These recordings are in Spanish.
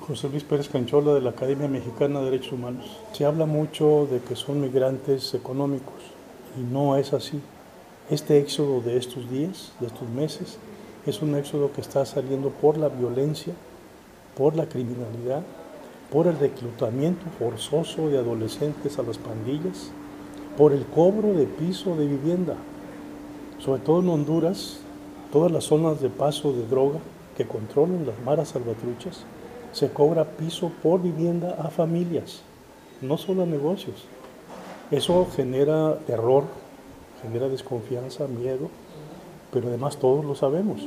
José Luis Pérez Canchola, de la Academia Mexicana de Derechos Humanos. Se habla mucho de que son migrantes económicos y no es así. Este éxodo de estos días, de estos meses, es un éxodo que está saliendo por la violencia, por la criminalidad, por el reclutamiento forzoso de adolescentes a las pandillas, por el cobro de piso de vivienda. Sobre todo en Honduras, todas las zonas de paso de droga que controlan las maras salvatruchas, se cobra piso por vivienda a familias, no solo a negocios. Eso genera terror, genera desconfianza, miedo, pero además todos lo sabemos.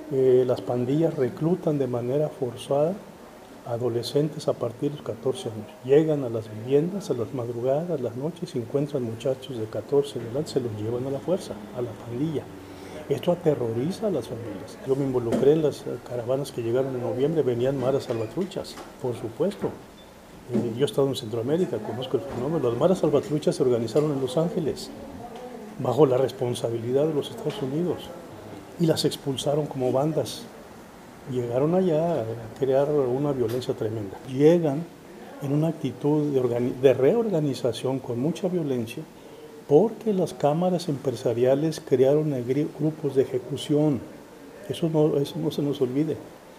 Las pandillas reclutan de manera forzada a adolescentes a partir de los 14 años. Llegan a las viviendas a las madrugadas, a las noches, y encuentran muchachos de 14 en adelante, se los llevan a la fuerza, a la pandilla. Esto aterroriza a las familias. Yo me involucré en las caravanas que llegaron en noviembre, venían maras salvatruchas, por supuesto. Yo he estado en Centroamérica, conozco el fenómeno. Las maras salvatruchas se organizaron en Los Ángeles, bajo la responsabilidad de los Estados Unidos, y las expulsaron como bandas. Llegaron allá a crear una violencia tremenda. Llegan en una actitud de reorganización con mucha violencia, porque las cámaras empresariales crearon grupos de ejecución. Eso no se nos olvide.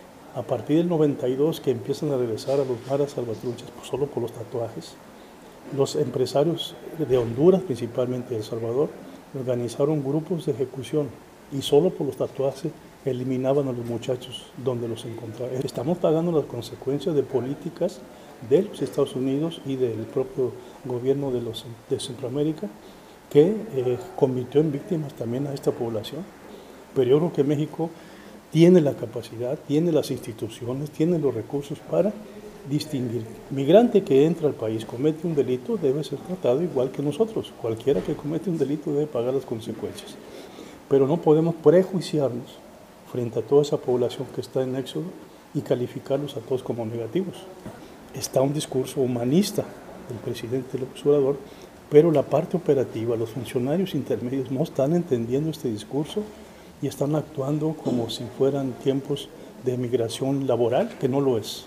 A partir del 92, que empiezan a regresar a los maras salvatruchas solo por los tatuajes, los empresarios de Honduras, principalmente de El Salvador, organizaron grupos de ejecución y solo por los tatuajes eliminaban a los muchachos donde los encontraban. Estamos pagando las consecuencias de políticas de los Estados Unidos y del propio gobierno de Centroamérica, que convirtió en víctimas también a esta población. Pero yo creo que México tiene la capacidad, tiene las instituciones, tiene los recursos para distinguir. Migrante que entra al país, comete un delito, debe ser tratado igual que nosotros. Cualquiera que comete un delito debe pagar las consecuencias. Pero no podemos prejuiciarnos frente a toda esa población que está en éxodo y calificarlos a todos como negativos. Está un discurso humanista del presidente López Obrador, pero la parte operativa, los funcionarios intermedios no están entendiendo este discurso y están actuando como si fueran tiempos de migración laboral, que no lo es.